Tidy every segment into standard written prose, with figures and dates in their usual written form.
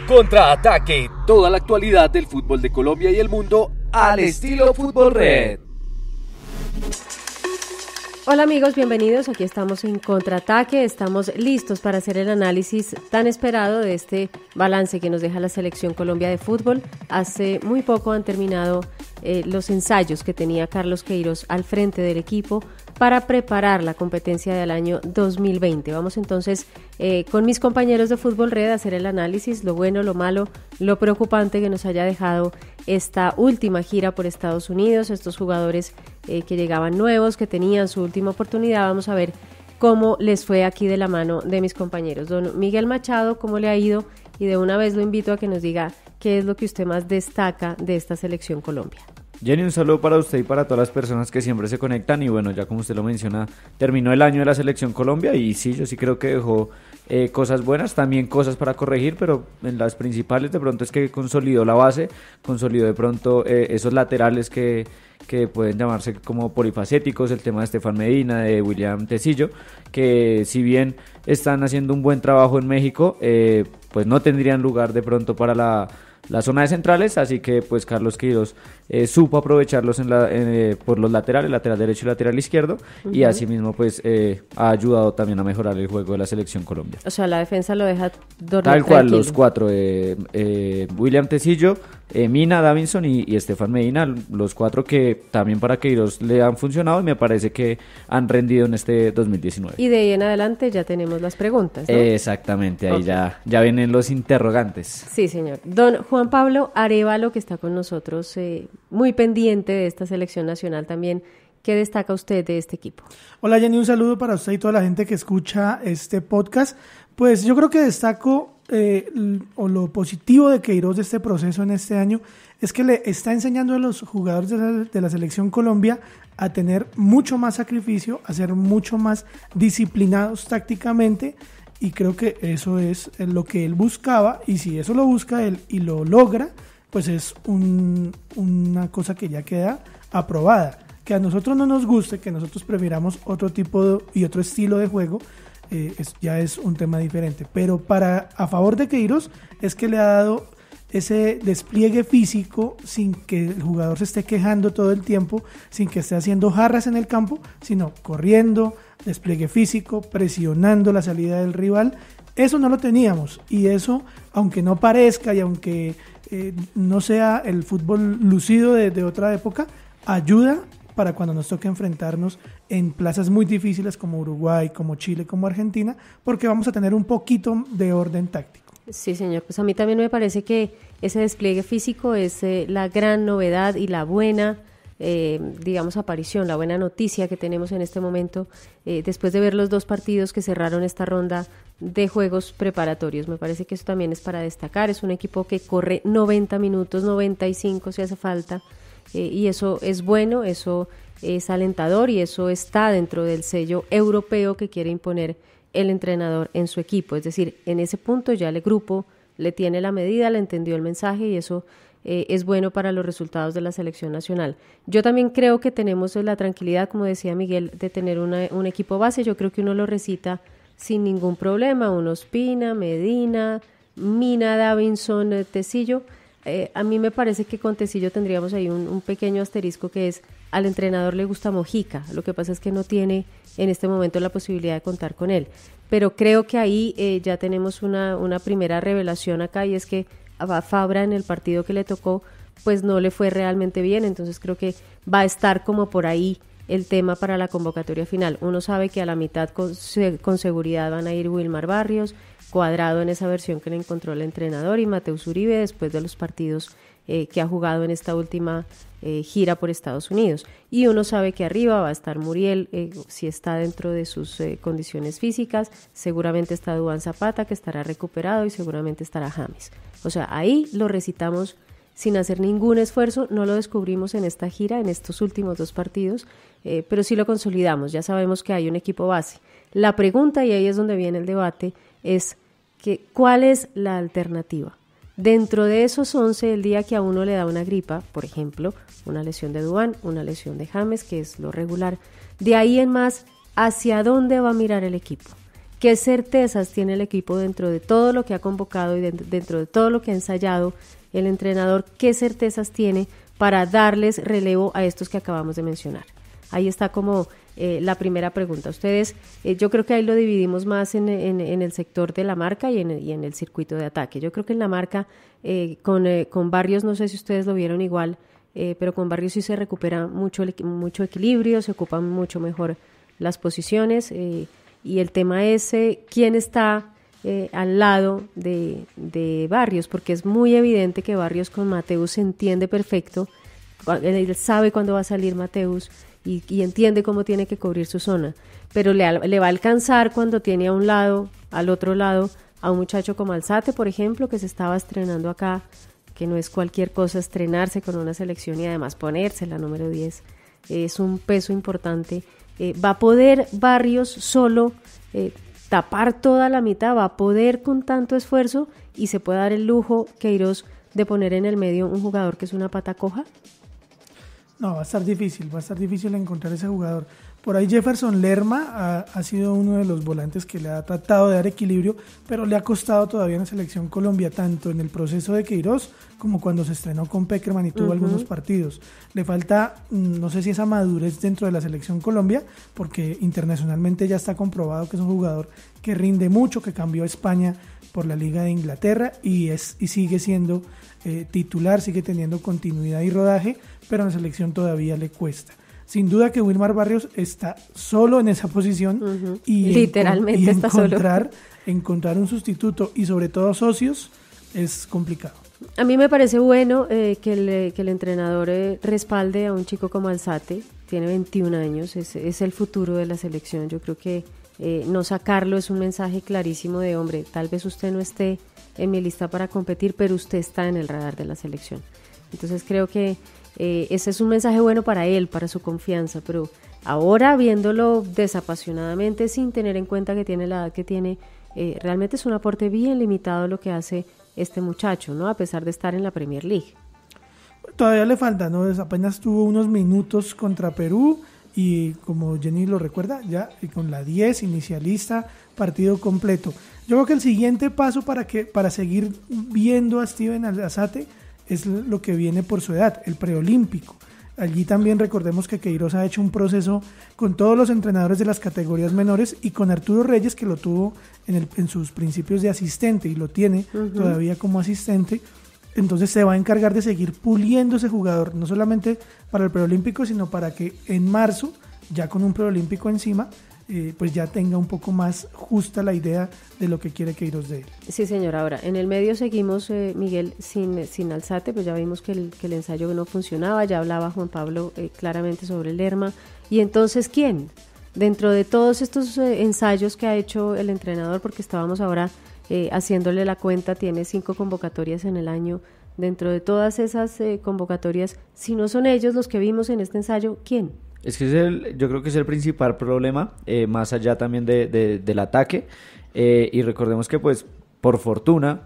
Contraataque, toda la actualidad del fútbol de Colombia y el mundo al estilo Fútbol Red. Hola amigos, bienvenidos. Aquí estamos en Contraataque. Estamos listos para hacer el análisis tan esperado de este balance que nos deja la Selección Colombia de fútbol. Hace muy poco han terminado los ensayos que tenía Carlos Queiroz al frente del equipo para preparar la competencia del año 2020. Vamos entonces con mis compañeros de Fútbol Red a hacer el análisis, lo bueno, lo malo, lo preocupante que nos haya dejado esta última gira por Estados Unidos, estos jugadores que llegaban nuevos, que tenían su última oportunidad. Vamos a ver cómo les fue aquí de la mano de mis compañeros. Don Miguel Machado, ¿cómo le ha ido? Y de una vez lo invito a que nos diga qué es lo que usted más destaca de esta Selección Colombia. Jenny, un saludo para usted y para todas las personas que siempre se conectan. Y bueno, ya como usted lo menciona, terminó el año de la Selección Colombia y sí, yo sí creo que dejó cosas buenas, también cosas para corregir, pero en las principales de pronto es que consolidó la base, consolidó de pronto esos laterales que pueden llamarse como polifacéticos, el tema de Estefan Medina, de William Tecillo, que si bien están haciendo un buen trabajo en México, pues no tendrían lugar de pronto para la zona de centrales, así que pues Carlos Queiroz supo aprovecharlos por los laterales, lateral derecho y lateral izquierdo, y asimismo pues ha ayudado también a mejorar el juego de la Selección Colombia. O sea, la defensa lo deja dormir tal cual, tranquilo. los cuatro, William Tecillo, Mina, Davinson y Estefan Medina, los cuatro que también para Queiroz le han funcionado y me parece que han rendido en este 2019. Y de ahí en adelante ya tenemos las preguntas, ¿no? Exactamente, ahí ya vienen los interrogantes. Sí, señor. Don Juan Pablo Arévalo, que está con nosotros, muy pendiente de esta selección nacional también. ¿Qué destaca usted de este equipo? Hola Jenny, un saludo para usted y toda la gente que escucha este podcast. Pues yo creo que destaco o lo positivo de Queiroz de este proceso en este año es que le está enseñando a los jugadores de la Selección Colombia a tener mucho más sacrificio, a ser mucho más disciplinados tácticamente, y creo que eso es lo que él buscaba, y si eso lo busca él y lo logra, pues es una cosa que ya queda aprobada. Que a nosotros no nos guste, que nosotros prefiramos otro tipo y otro estilo de juego, ya es un tema diferente. Pero a favor de Queiroz es que le ha dado ese despliegue físico sin que el jugador se esté quejando todo el tiempo, sin que esté haciendo jarras en el campo, sino corriendo, despliegue físico, presionando la salida del rival. Eso no lo teníamos, y eso, aunque no parezca y aunque no sea el fútbol lucido de otra época, ayuda para cuando nos toque enfrentarnos en plazas muy difíciles como Uruguay, como Chile, como Argentina, porque vamos a tener un poquito de orden táctico. Sí, señor. Pues a mí también me parece que ese despliegue físico es la gran novedad y la buena, aparición, la buena noticia que tenemos en este momento, después de ver los dos partidos que cerraron esta ronda de juegos preparatorios. Me parece que eso también es para destacar. Es un equipo que corre 90 minutos, 95 si hace falta, y eso es bueno, eso es alentador y eso está dentro del sello europeo que quiere imponer el entrenador en su equipo. Es decir, en ese punto ya el grupo le tiene la medida, le entendió el mensaje, y eso es bueno para los resultados de la selección nacional. Yo también creo que tenemos la tranquilidad, como decía Miguel, de tener un equipo base. Yo creo que uno lo recita sin ningún problema. Uno Ospina, Medina, Mina, Davinson, Tecillo. A mí me parece que con Tecillo tendríamos ahí un pequeño asterisco, que es: al entrenador le gusta Mojica, lo que pasa es que no tiene en este momento la posibilidad de contar con él, pero creo que ahí ya tenemos una primera revelación acá, y es que a Fabra en el partido que le tocó pues no le fue realmente bien, entonces creo que va a estar como por ahí el tema para la convocatoria final. Uno sabe que a la mitad con seguridad van a ir Wilmar Barrios, Cuadrado en esa versión que le encontró el entrenador, y Mateus Uribe después de los partidos que ha jugado en esta última gira por Estados Unidos. Y uno sabe que arriba va a estar Muriel, si está dentro de sus condiciones físicas. Seguramente está Duván Zapata, que estará recuperado, y seguramente estará James. O sea, ahí lo recitamos sin hacer ningún esfuerzo. No lo descubrimos en esta gira, en estos últimos dos partidos, pero sí lo consolidamos. Ya sabemos que hay un equipo base. La pregunta, y ahí es donde viene el debate, es que ¿cuál es la alternativa? Dentro de esos 11, el día que a uno le da una gripa, por ejemplo, una lesión de Duván, una lesión de James, que es lo regular, de ahí en más, ¿hacia dónde va a mirar el equipo? ¿qué certezas tiene el equipo dentro de todo lo que ha convocado y dentro de todo lo que ha ensayado el entrenador? ¿Qué certezas tiene para darles relevo a estos que acabamos de mencionar? Ahí está como la primera pregunta. Ustedes, yo creo que ahí lo dividimos más en el sector de la marca y en el circuito de ataque. Yo creo que en la marca, con Barrios, no sé si ustedes lo vieron igual, pero con Barrios sí se recupera mucho equilibrio, se ocupan mucho mejor las posiciones, y el tema es quién está al lado de Barrios, porque es muy evidente que Barrios con Mateus se entiende perfecto. Él sabe cuándo va a salir Mateus y entiende cómo tiene que cubrir su zona, pero le va a alcanzar cuando tiene al otro lado, a un muchacho como Alzate, por ejemplo, que se estaba estrenando acá, que no es cualquier cosa estrenarse con una selección y además ponerse la número 10, es un peso importante. ¿Va a poder Barrios solo tapar toda la mitad? ¿Va a poder con tanto esfuerzo y se puede dar el lujo, Queiroz, de poner en el medio un jugador que es una pata coja? No, va a estar difícil encontrar ese jugador. Por ahí Jefferson Lerma ha sido uno de los volantes que le ha tratado de dar equilibrio, pero le ha costado todavía en la selección Colombia, tanto en el proceso de Queiroz como cuando se estrenó con Pekerman y tuvo algunos partidos. Le falta, no sé si esa madurez dentro de la selección Colombia, porque internacionalmente ya está comprobado que es un jugador que rinde mucho, que cambió a España por la Liga de Inglaterra y sigue siendo titular, sigue teniendo continuidad y rodaje, pero en la selección todavía le cuesta. Sin duda que Wilmar Barrios está solo en esa posición y literalmente está solo. Encontrar un sustituto y sobre todo socios es complicado. A mí me parece bueno que el entrenador respalde a un chico como Alzate, tiene 21 años, es el futuro de la selección. Yo creo que no sacarlo es un mensaje clarísimo de, hombre, tal vez usted no esté en mi lista para competir, pero usted está en el radar de la selección. Entonces creo que ese es un mensaje bueno para él, para su confianza, pero ahora viéndolo desapasionadamente, sin tener en cuenta que tiene la edad que tiene, realmente es un aporte bien limitado lo que hace este muchacho, ¿no? A pesar de estar en la Premier League. Todavía le falta, ¿no? Apenas tuvo unos minutos contra Perú y, como Jenny lo recuerda, ya con la 10 inicialista, partido completo. Yo creo que el siguiente paso para seguir viendo a Steven Alzate es lo que viene por su edad, el preolímpico. Allí también recordemos que Queiroz ha hecho un proceso con todos los entrenadores de las categorías menores y con Arturo Reyes, que lo tuvo en sus principios de asistente y lo tiene todavía como asistente. Entonces se va a encargar de seguir puliendo ese jugador, no solamente para el preolímpico, sino para que en marzo, ya con un preolímpico encima, pues ya tenga un poco más justa la idea de lo que quiere Queiroz de él. Sí, señor. Ahora, en el medio seguimos, Miguel, sin Alzate, pues ya vimos que el ensayo no funcionaba, ya hablaba Juan Pablo claramente sobre el Lerma. Y entonces, ¿quién? Dentro de todos estos ensayos que ha hecho el entrenador, porque estábamos ahora haciéndole la cuenta, tiene 5 convocatorias en el año. Dentro de todas esas convocatorias, si no son ellos los que vimos en este ensayo, ¿quién? Es que yo creo que es el principal problema, más allá también del ataque, y recordemos que pues por fortuna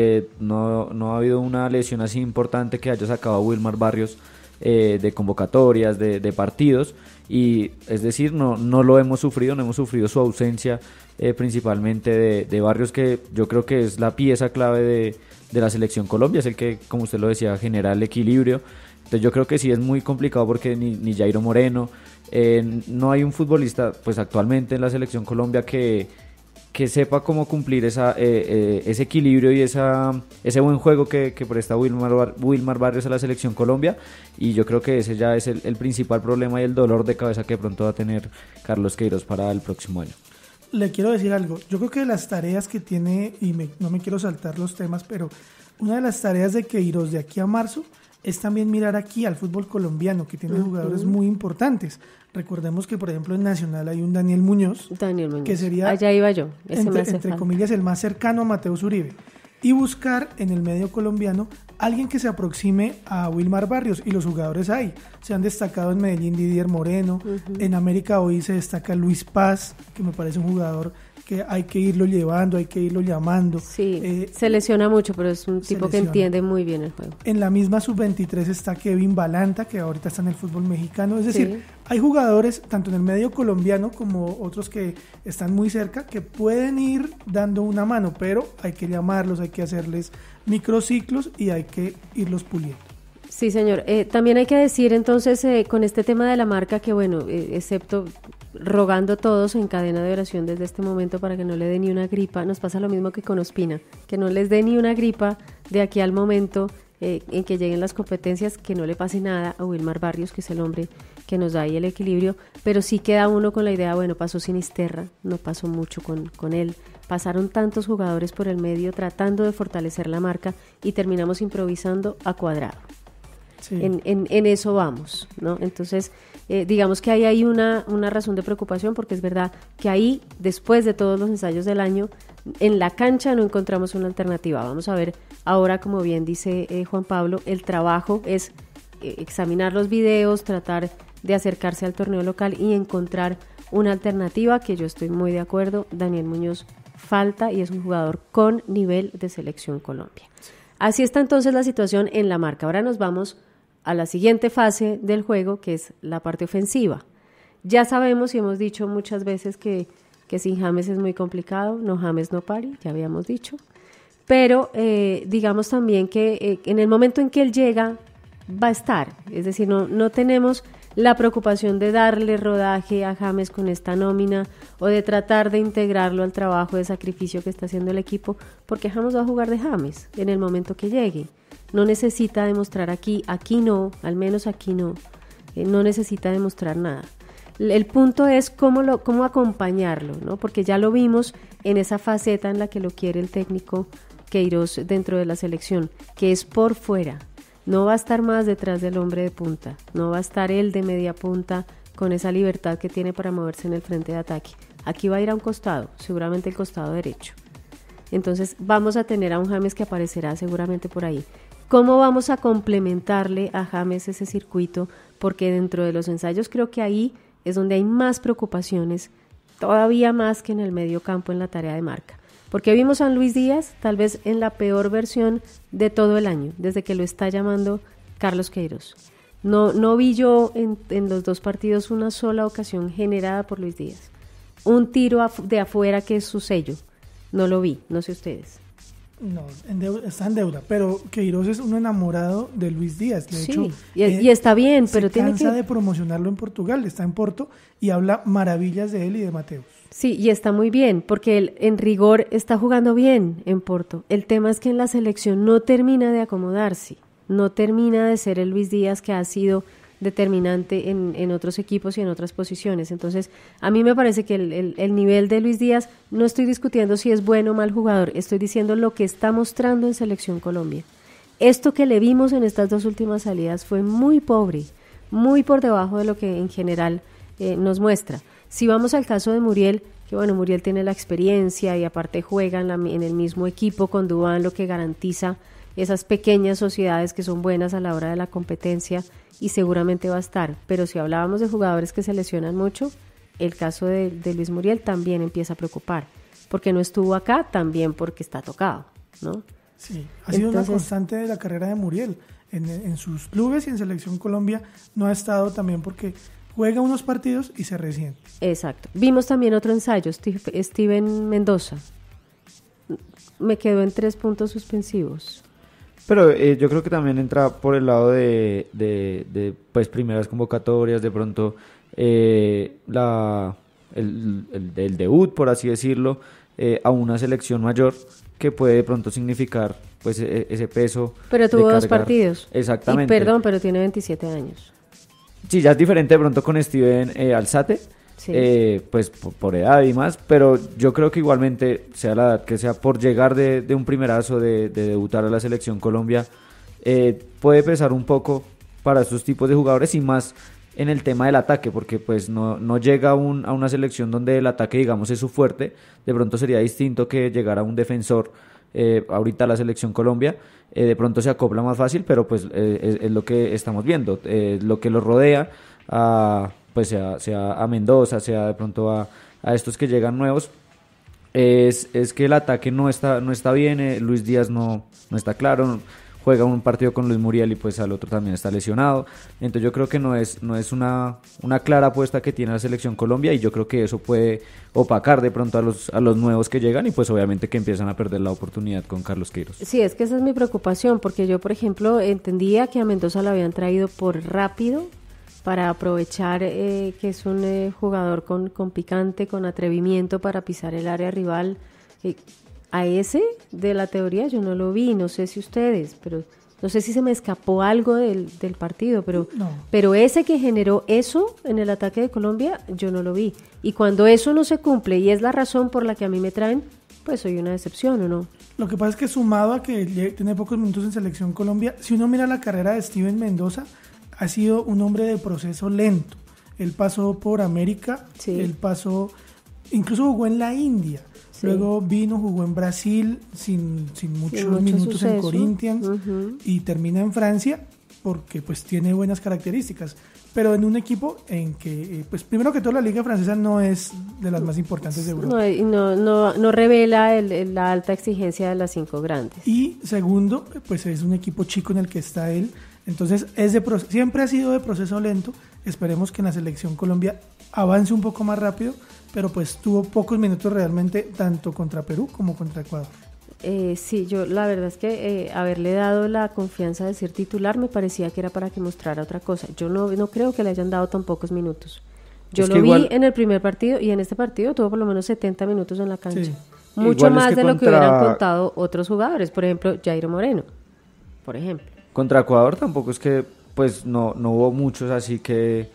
no ha habido una lesión así importante que haya sacado a Wilmar Barrios de convocatorias, de partidos, y es decir, no lo hemos sufrido, no hemos sufrido su ausencia principalmente de Barrios, que yo creo que es la pieza clave de la selección Colombia, es el que, como usted lo decía, genera el equilibrio. Entonces yo creo que sí es muy complicado porque ni Jairo Moreno, no hay un futbolista pues actualmente en la selección Colombia que sepa cómo cumplir ese equilibrio y ese buen juego que presta Wilmar Barrios a la selección Colombia, y yo creo que ese ya es el principal problema y el dolor de cabeza que pronto va a tener Carlos Queiroz para el próximo año. Le quiero decir algo, yo creo que las tareas que tiene, y no me quiero saltar los temas, pero una de las tareas de Queiroz de aquí a marzo es también mirar aquí al fútbol colombiano, que tiene jugadores muy importantes. Recordemos que, por ejemplo, en Nacional hay un Daniel Muñoz, que sería, allá iba yo, entre comillas, el más cercano a Mateus Uribe. Y buscar en el medio colombiano alguien que se aproxime a Wilmar Barrios, y los jugadores hay. Se han destacado en Medellín Didier Moreno, en América hoy se destaca Luis Paz, que me parece un jugador que hay que irlo llevando, hay que irlo llamando. Sí, se lesiona mucho, pero es un tipo que entiende muy bien el juego. En la misma sub-23 está Kevin Balanta, que ahorita está en el fútbol mexicano. Es decir, hay jugadores, tanto en el medio colombiano como otros que están muy cerca, que pueden ir dando una mano, pero hay que llamarlos, hay que hacerles microciclos y hay que irlos puliendo. Sí, señor. También hay que decir entonces con este tema de la marca que, bueno, excepto rogando todos en cadena de oración desde este momento para que no le dé ni una gripa, nos pasa lo mismo que con Ospina, que no les dé ni una gripa de aquí al momento en que lleguen las competencias, que no le pase nada a Wilmar Barrios, que es el hombre que nos da ahí el equilibrio, pero sí queda uno con la idea, bueno, pasó Sinisterra, no pasó mucho con él, pasaron tantos jugadores por el medio tratando de fortalecer la marca y terminamos improvisando a Cuadrado. Sí. En eso vamos, ¿no? Entonces, digamos que ahí hay una razón de preocupación, porque es verdad que ahí, después de todos los ensayos del año, en la cancha no encontramos una alternativa. Vamos a ver ahora, como bien dice Juan Pablo, el trabajo es examinar los videos, tratar de acercarse al torneo local y encontrar una alternativa, que yo estoy muy de acuerdo. Daniel Muñoz falta y es un jugador con nivel de selección Colombia. Así está entonces la situación en la marca. Ahora nos vamos a la siguiente fase del juego, que es la parte ofensiva. Ya sabemos y hemos dicho muchas veces que sin James es muy complicado, no James no pari, ya habíamos dicho, pero digamos también que en el momento en que él llega va a estar, es decir, no tenemos la preocupación de darle rodaje a James con esta nómina o de tratar de integrarlo al trabajo de sacrificio que está haciendo el equipo, porque James va a jugar de James en el momento que llegue. No necesita demostrar aquí no, al menos aquí no necesita demostrar nada. El punto es cómo acompañarlo, ¿no? Porque ya lo vimos en esa faceta en la que lo quiere el técnico Queiroz dentro de la selección, que es por fuera. No va a estar más detrás del hombre de punta, no va a estar él de media punta con esa libertad que tiene para moverse en el frente de ataque. Aquí va a ir a un costado, seguramente el costado derecho. Entonces vamos a tener a un James que aparecerá seguramente por ahí. ¿Cómo vamos a complementarle a James ese circuito? Porque dentro de los ensayos creo que ahí es donde hay más preocupaciones, todavía más que en el medio campo en la tarea de marca. Porque vimos a Luis Díaz tal vez en la peor versión de todo el año, desde que lo está llamando Carlos Queiroz. No vi yo en los dos partidos una sola ocasión generada por Luis Díaz. Un tiro de afuera que es su sello. No lo vi, no sé ustedes. No, está en deuda, pero Queiroz es un enamorado de Luis Díaz. De hecho, y está bien, pero tiene que... Se cansa de promocionarlo en Portugal, está en Porto y habla maravillas de él y de Mateus. Sí, y está muy bien, porque él en rigor está jugando bien en Porto. El tema es que en la selección no termina de acomodarse, no termina de ser el Luis Díaz que ha sido determinante en otros equipos y en otras posiciones. Entonces, a mí me parece que el nivel de Luis Díaz, no estoy discutiendo si es bueno o mal jugador, estoy diciendo lo que está mostrando en Selección Colombia. Esto que le vimos en estas dos últimas salidas fue muy pobre, muy por debajo de lo que en general nos muestra. Si vamos al caso de Muriel, que bueno, Muriel tiene la experiencia y aparte juega en el mismo equipo con Duván, lo que garantiza esas pequeñas sociedades que son buenas a la hora de la competencia y seguramente va a estar. Pero si hablábamos de jugadores que se lesionan mucho, el caso de Luis Muriel también empieza a preocupar, porque no estuvo acá, también porque está tocado, ¿no? Sí, ha sido una constante de la carrera de Muriel en sus clubes y en Selección Colombia no ha estado también porque juega unos partidos y se resiente. Exacto. Vimos también otro ensayo, Steven Mendoza. Me quedó en 3 puntos suspensivos. Pero yo creo que también entra por el lado de pues primeras convocatorias, de pronto el debut, por así decirlo, a una selección mayor que puede de pronto significar pues ese peso. Pero tuvo 2 partidos. Exactamente. Y perdón, pero tiene 27 años. Sí, ya es diferente de pronto con Steven Alzate. Sí. Pues por edad y más, pero yo creo que igualmente, sea la edad que sea, por llegar de un primerazo, de debutar a la Selección Colombia, puede pesar un poco para estos tipos de jugadores y más en el tema del ataque, porque pues no llega a una selección donde el ataque, digamos, es su fuerte. De pronto sería distinto que llegara un defensor ahorita a la Selección Colombia, de pronto se acopla más fácil, pero pues es lo que estamos viendo, lo que lo rodea pues sea a Mendoza, sea de pronto a estos que llegan nuevos, es que el ataque no está bien, Luis Díaz no está claro, juega un partido con Luis Muriel y pues al otro también está lesionado, entonces yo creo que no es una clara apuesta que tiene la selección Colombia, y yo creo que eso puede opacar de pronto a los nuevos que llegan, y pues obviamente que empiezan a perder la oportunidad con Carlos Queiroz. Sí, es que esa es mi preocupación, porque yo, por ejemplo, entendía que a Mendoza lo habían traído por rápido, para aprovechar que es un jugador con picante, con atrevimiento para pisar el área rival. A ese de la teoría yo no lo vi, no sé si ustedes, pero no sé si se me escapó algo del partido, pero ese que generó eso en el ataque de Colombia, yo no lo vi. Y cuando eso no se cumple, y es la razón por la que a mí me traen, pues soy una decepción, ¿o no? Lo que pasa es que sumado a que tiene pocos minutos en Selección Colombia, si uno mira la carrera de Steven Mendoza, ha sido un hombre de proceso lento. Él pasó por América, sí. Él pasó, incluso jugó en la India. Sí. Luego jugó en Brasil sin muchos minutos suceso. En Corinthians, y termina en Francia porque pues tiene buenas características, pero en un equipo en que pues primero que todo la liga francesa no es de las más importantes de Europa. No revela la alta exigencia de las 5 grandes. Y segundo, pues es un equipo chico en el que está él, entonces siempre ha sido de proceso lento. Esperemos que en la selección Colombia avance un poco más rápido, pero pues tuvo pocos minutos realmente, tanto contra Perú como contra Ecuador. Sí, yo la verdad es que haberle dado la confianza de ser titular me parecía que era para que mostrara otra cosa. Yo no creo que le hayan dado tan pocos minutos. Yo lo vi en el primer partido, y en este partido tuvo por lo menos 70 minutos en la cancha. Sí. Mucho más de lo que hubieran contado otros jugadores, por ejemplo, Jairo Moreno, por ejemplo. Contra Ecuador tampoco es que pues no hubo muchos así que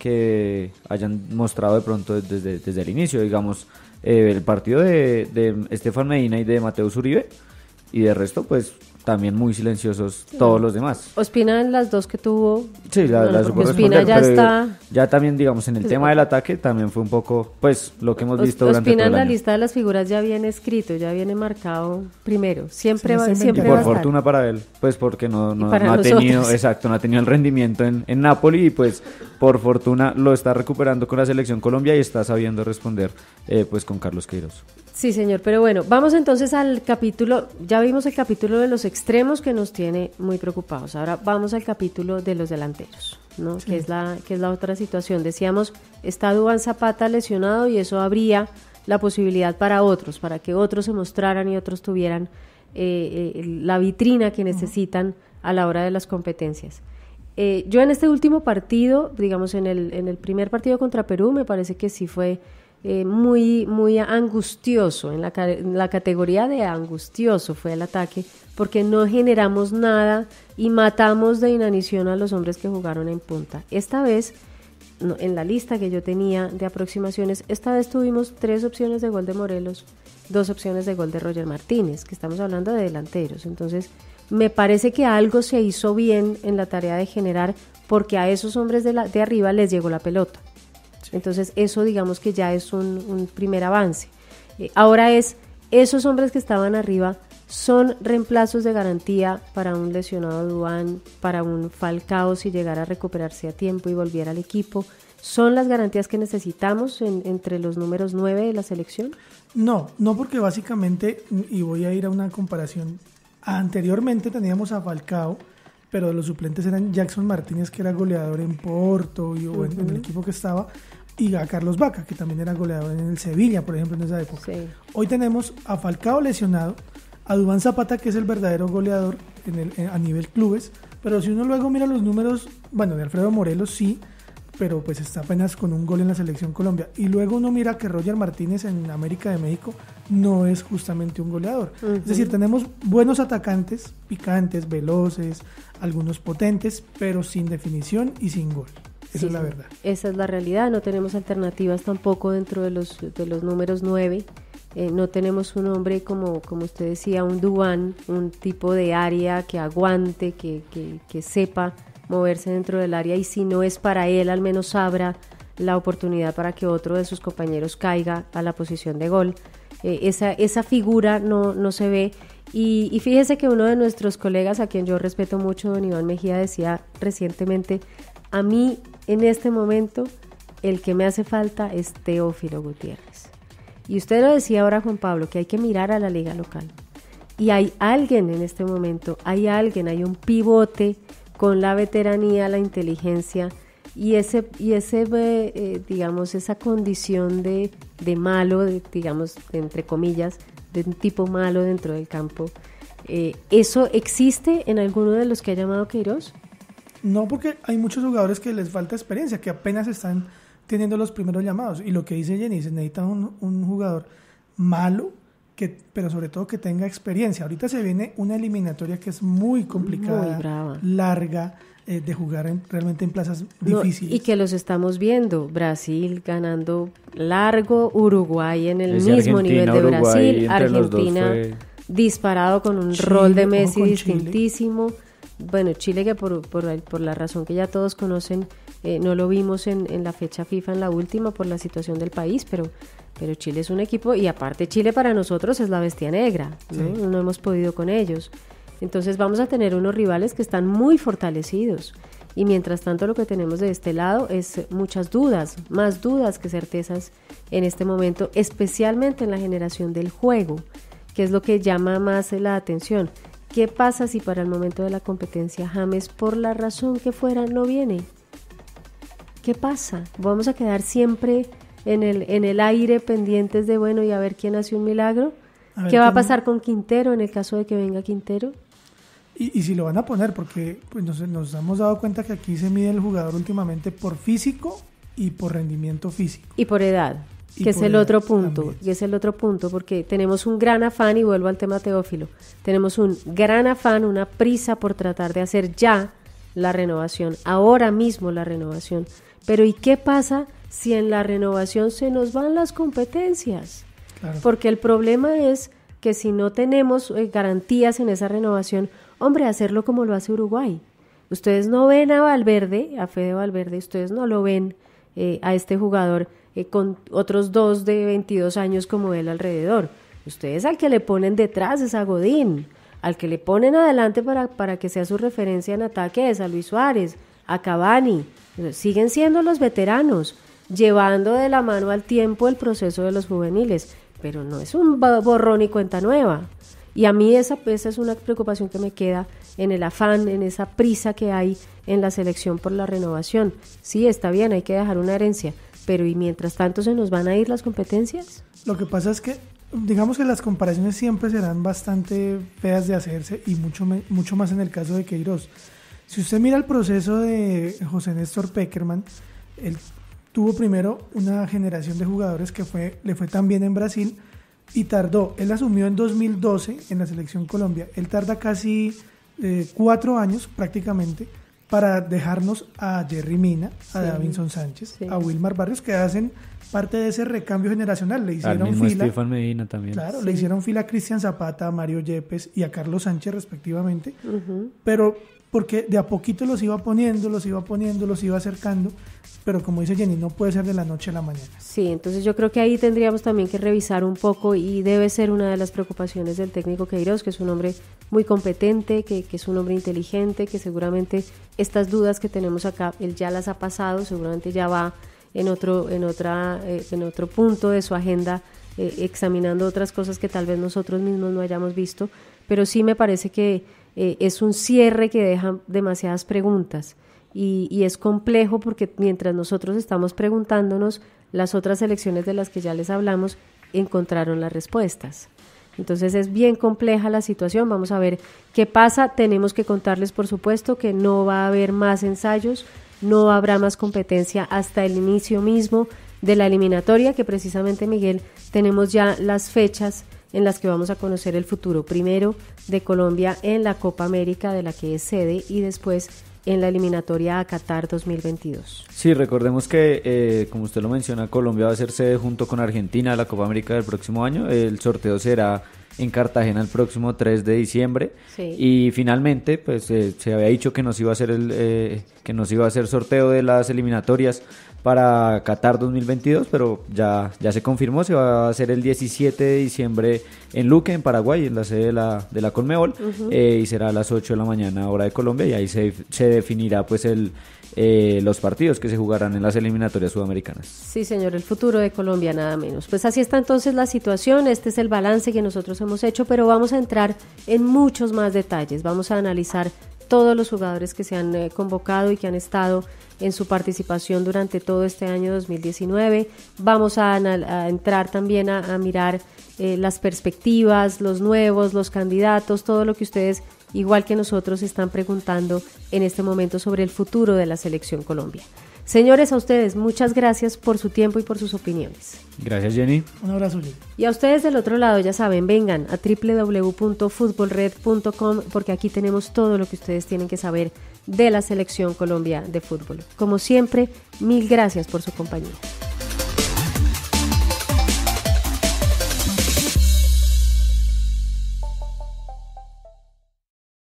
hayan mostrado de pronto desde el inicio, digamos, el partido de Estefan Medina y de Mateus Uribe, y de resto pues también muy silenciosos todos los demás. Ospina en las dos que tuvo. Sí, la supo Ospina responder, ya está. Ya también, digamos, en el tema del ataque también fue un poco, pues, lo que hemos visto durante todo el año. Ospina en la lista de las figuras ya viene escrito, ya viene marcado primero. Siempre va a estar. Por fortuna para él, pues porque no ha tenido, exacto, no ha tenido el rendimiento en Napoli, y pues por fortuna lo está recuperando con la selección Colombia y está sabiendo responder pues con Carlos Queiroz. Sí, señor, pero bueno, vamos entonces al capítulo. Ya vimos el capítulo de los extremos, que nos tiene muy preocupados. Ahora vamos al capítulo de los delanteros, ¿no? Sí. que es la otra situación. Decíamos, está Duván Zapata lesionado, y eso abría la posibilidad para que otros se mostraran y otros tuvieran la vitrina que necesitan a la hora de las competencias. Yo en este último partido, digamos en el primer partido contra Perú, me parece que sí fue muy, muy angustioso, en la categoría de angustioso fue el ataque, porque no generamos nada y matamos de inanición a los hombres que jugaron en punta. Esta vez, en la lista que yo tenía de aproximaciones, esta vez tuvimos 3 opciones de gol de Morelos, 2 opciones de gol de Roger Martínez, que estamos hablando de delanteros. Entonces, me parece que algo se hizo bien en la tarea de generar, porque a esos hombres de arriba les llegó la pelota. Entonces eso, digamos que ya es un primer avance. Ahora esos hombres que estaban arriba son reemplazos de garantía para un lesionado Duván, para un Falcao si llegara a recuperarse a tiempo y volviera al equipo. ¿Son las garantías que necesitamos entre los números 9 de la selección? No porque básicamente, y voy a ir a una comparación, anteriormente teníamos a Falcao, pero los suplentes eran Jackson Martínez, que era goleador en Porto o en el equipo que estaba, y a Carlos Vaca, que también era goleador en el Sevilla, por ejemplo, en esa época. Sí. Hoy tenemos a Falcao lesionado, a Duván Zapata, que es el verdadero goleador a nivel clubes, pero si uno luego mira los números, bueno, de Alfredo Morelos sí, pero pues está apenas con un gol en la selección Colombia, y luego uno mira que Roger Martínez en América de México no es justamente un goleador. Es decir, tenemos buenos atacantes, picantes, veloces, algunos potentes, pero sin definición y sin gol. Esa es la verdad. Esa es la realidad. No tenemos alternativas tampoco dentro de los números 9. No tenemos un hombre como usted decía, un Duván, un tipo de área que aguante, que sepa moverse dentro del área, y si no es para él, al menos abra la oportunidad para que otro de sus compañeros caiga a la posición de gol. Esa figura no se ve. Y fíjese que uno de nuestros colegas, a quien yo respeto mucho, don Iván Mejía, decía recientemente: a mí en este momento el que me hace falta es Teófilo Gutiérrez. Y usted lo decía ahora, Juan Pablo, que hay que mirar a la liga local. Y hay alguien en este momento, hay un pivote con la veteranía, la inteligencia y digamos, esa condición de malo, digamos, entre comillas, de un tipo malo dentro del campo. ¿Eso existe en alguno de los que ha llamado Queiroz? No, porque hay muchos jugadores que les falta experiencia, que apenas están teniendo los primeros llamados. Y lo que dice Jenny, se necesita un jugador malo, pero sobre todo que tenga experiencia. Ahorita se viene una eliminatoria que es muy complicada, muy brava, larga, de jugar realmente en plazas difíciles. Y que los estamos viendo, Brasil ganando largo, Uruguay en el mismo nivel de Brasil, Argentina disparado con un Chile, rol de Messi distintísimo. Bueno, Chile, que por la razón que ya todos conocen, no lo vimos en la fecha FIFA, en la última, por la situación del país, pero Chile es un equipo, y aparte Chile para nosotros es la bestia negra, ¿no? Sí. No hemos podido con ellos. Entonces vamos a tener unos rivales que están muy fortalecidos, y mientras tanto lo que tenemos de este lado es muchas dudas, más dudas que certezas en este momento, especialmente en la generación del juego, que es lo que llama más la atención. ¿Qué pasa si para el momento de la competencia James, por la razón que fuera, no viene? ¿Qué pasa? ¿Vamos a quedar siempre en el aire pendientes de, bueno, y a ver quién hace un milagro? ¿Qué va a pasar con Quintero en el caso de que venga Quintero? Y si lo van a poner, porque pues nos hemos dado cuenta que aquí se mide el jugador últimamente por físico y por rendimiento físico. Y por edad, que es el otro punto, y es el otro punto, porque tenemos un gran afán, y vuelvo al tema Teófilo, tenemos un gran afán, una prisa por tratar de hacer ya la renovación, ahora mismo la renovación. Pero ¿y qué pasa si en la renovación se nos van las competencias? Claro. Porque el problema es que si no tenemos garantías en esa renovación, hombre, hacerlo como lo hace Uruguay. Ustedes no ven a Valverde, a Fede Valverde, ustedes no lo ven a este jugador con otros 2 de 22 años como él alrededor. Ustedes al que le ponen detrás es a Godín, al que le ponen adelante para que sea su referencia en ataque es a Luis Suárez, a Cavani. Siguen siendo los veteranos, llevando de la mano al tiempo el proceso de los juveniles, pero no es un borrón y cuenta nueva. Y a mí esa es una preocupación que me queda en el afán, en esa prisa que hay en la selección por la renovación. Sí, está bien, hay que dejar una herencia, pero ¿y mientras tanto se nos van a ir las competencias? Lo que pasa es que, digamos que las comparaciones siempre serán bastante feas de hacerse, y mucho más en el caso de Queiroz. Si usted mira el proceso de José Néstor Pekerman, él tuvo primero una generación de jugadores que le fue tan bien en Brasil, y él asumió en 2012 en la selección Colombia, él tarda casi 4 años prácticamente para dejarnos a Jerry Mina, a Davinson Sánchez, a Wilmar Barrios, que hacen parte de ese recambio generacional. Le hicieron fila, Estefan Medina también. Claro, le hicieron fila a Cristian Zapata, a Mario Yepes y a Carlos Sánchez respectivamente, pero porque de a poquito los iba poniendo, los iba acercando, pero como dice Jenny, no puede ser de la noche a la mañana. Sí, entonces yo creo que ahí tendríamos también que revisar un poco, y debe ser una de las preocupaciones del técnico Queiroz, que es un hombre muy competente, que es un hombre inteligente, que seguramente estas dudas que tenemos acá, él ya las ha pasado, seguramente ya va en otro punto de su agenda, examinando otras cosas que tal vez nosotros mismos no hayamos visto, pero sí me parece que es un cierre que deja demasiadas preguntas. Y es complejo porque mientras nosotros estamos preguntándonos, las otras elecciones de las que ya les hablamos encontraron las respuestas. Entonces es bien compleja la situación, vamos a ver qué pasa. Tenemos que contarles, por supuesto, que no va a haber más ensayos, no habrá más competencia hasta el inicio mismo de la eliminatoria, que precisamente, Miguel, tenemos ya las fechas en las que vamos a conocer el futuro, primero de Colombia en la Copa América, de la que es sede, y después en la eliminatoria a Qatar 2022. Sí, recordemos que, como usted lo menciona, Colombia va a ser sede junto con Argentina de la Copa América del próximo año. El sorteo será en Cartagena el próximo 3 de diciembre. Sí. Y finalmente, pues se había dicho que nos iba a hacer sorteo de las eliminatorias para Qatar 2022, pero ya se confirmó, se va a hacer el 17 de diciembre en Luque, en Paraguay, en la sede de la Conmebol, y será a las 8 de la mañana hora de Colombia, y ahí se definirá pues el los partidos que se jugarán en las eliminatorias sudamericanas. Sí, señor, el futuro de Colombia, nada menos. Pues así está entonces la situación, este es el balance que nosotros hemos hecho, pero vamos a entrar en muchos más detalles, vamos a analizar todos los jugadores que se han convocado y que han estado en su participación durante todo este año 2019, vamos a entrar también a mirar las perspectivas, los nuevos, los candidatos, todo lo que ustedes, igual que nosotros, están preguntando en este momento sobre el futuro de la Selección Colombia. Señores, a ustedes, muchas gracias por su tiempo y por sus opiniones. Gracias, Jenny. Un abrazo, Jenny. Y a ustedes del otro lado, ya saben, vengan a www.futbolred.com porque aquí tenemos todo lo que ustedes tienen que saber de la Selección Colombia de fútbol. Como siempre, mil gracias por su compañía.